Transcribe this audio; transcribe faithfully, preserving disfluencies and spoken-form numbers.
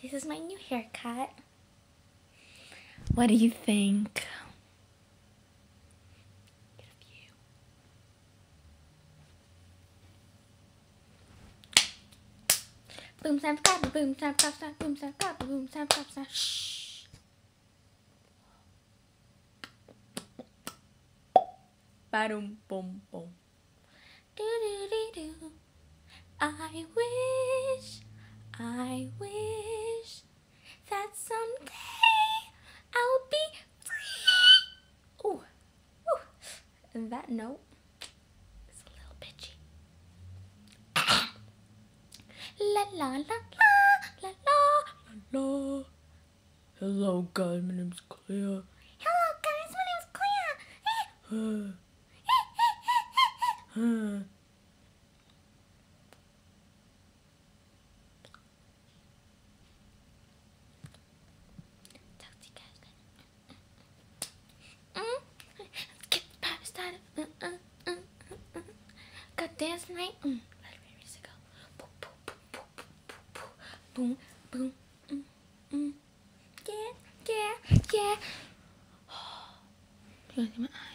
This is my new haircut. What do you think? Get a view. Boom, snap, snap, boom, snap, snap, snap, boom, snap, snap, boom, snap, snap, snap. Shh. Ba-dum, boom, boom. Do do do do. I wish, I wish that someday I'll be free. Ooh, ooh. And that note is a little pitchy. La la la la la la la. Hello guys, my name's Klea. Hello guys, my name's Klea. Huh. Talk to you guys later. Mm. Let's get the party started. Uh, uh, uh, uh, uh. Got dance tonight. Mm. Ready to go. Boom, boom, boom, mm, mm. Yeah, yeah, yeah. You wanna see my eyes?